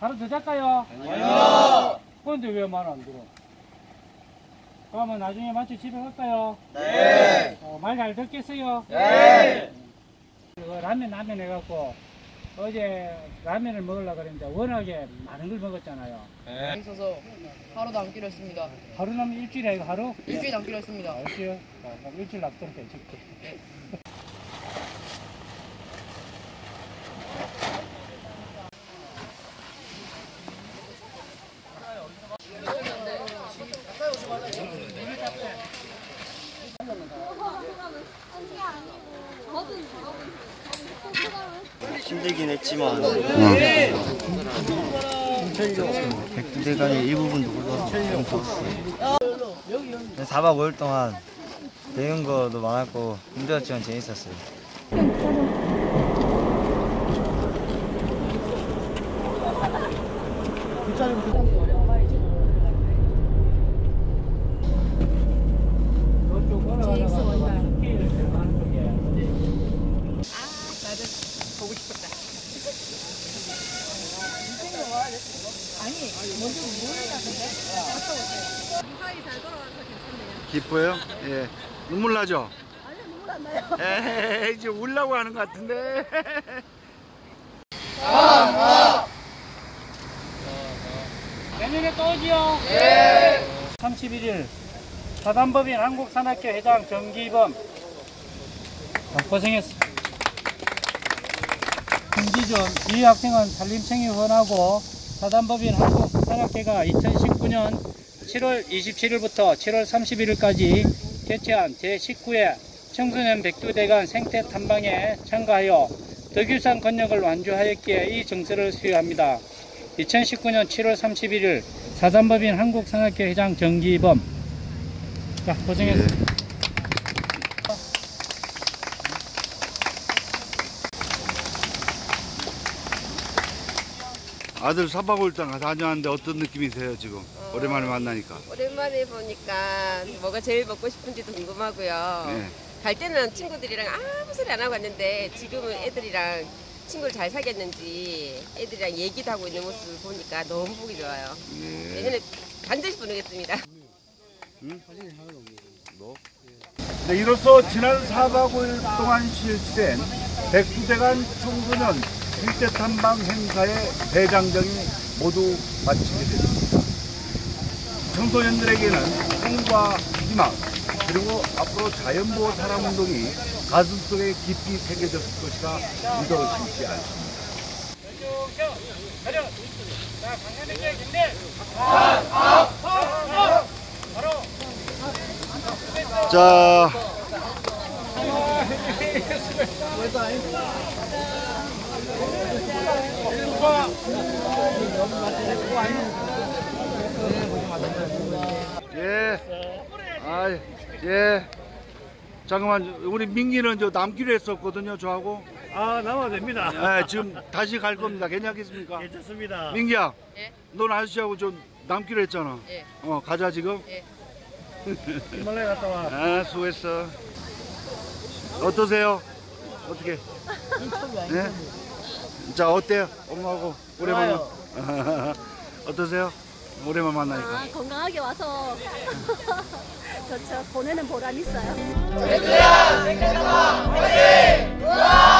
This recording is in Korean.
하루 더 잘까요? 아니요. 그런데 왜 말 안 들어? 그러면 나중에 마치 집에 갈까요? 네. 말 잘 듣겠어요? 네. 라면 해갖고 어제 라면을 먹으려고 그랬는데 워낙에 많은 걸 먹었잖아요. 네. 있어서 하루 남기로 했습니다. 하루 남면 일주일에 아니고 하루? 일주일 남기로 했습니다. 일주일? 그럼 일주일 남도록 해줄게. 네. 힘들긴 했지만 백두대간의 일부분도 올라와서 좀 좋았어요. 4박 5일 동안 배운 거도 많았고 힘들었지만 재밌었어요. 보고 싶었다. 아니, 먼저 모르겠는데? 무사히 잘 돌아와서 괜찮네요. 기뻐요? 예. 눈물 나죠? 아니, 눈물 안 나요. 에이, 이제 울라고 하는 것 같은데. 내년에 또 오지요? 네. 31일 사단법인 한국산학회 회장 정기범 고생했어. 김기준 이 학생은 산림청이 후원하고 사단법인 한국산학회가 2019년 7월 27일부터 7월 31일까지 개최한 제19회 청소년 백두대간 생태 탐방에 참가하여 덕유산 건역을 완주하였기에 이 정서를 수여합니다. 2019년 7월 31일 사단법인 한국산학회 회장 정기범. 자, 고생했어. 아들 4박 5일 동안 다녀왔는데 어떤 느낌이세요 지금? 오랜만에 만나니까. 오랜만에 보니까 뭐가 제일 먹고 싶은지도 궁금하고요. 네. 갈 때는 친구들이랑 아무 소리 안 하고 왔는데 지금은 애들이랑 친구를 잘 사귀었는지 애들이랑 얘기도 하고 있는 모습을 보니까 너무 보기 좋아요. 네. 내년에 반드시 보내겠습니다. 응? 뭐? 네, 이로써 지난 4박 5일 동안 실시된 백두대간 청소년 일대 탐방 행사의 대장정이 모두 마치게 됐습니다. 청소년들에게는 꿈과 희망 그리고 앞으로 자연보호 사랑운동이 가슴속에 깊이 새겨졌을 것이라 믿어 심지 않습니다. 자, 예, 아, 예. 잠깐만, 우리 민기는 저 남기로 했었거든요, 저하고. 아, 나와도 됩니다. 예, 지금 다시 갈 겁니다. 괜찮겠습니까? 괜찮습니다. 민기야, 예? 넌 아저씨하고 좀 남기로 했잖아. 예. 가자 지금. 예. 히말라야 갔다 와. 아, 수고했어. 어떠세요? 어떻게? 네? 자, 어때요? 엄마하고 오랜만에. 어떠세요? 오랜만 만나니까. 아, 건강하게 와서 좋죠. 보내는 보람 있어요. 백두대간 생태탐방 화이팅!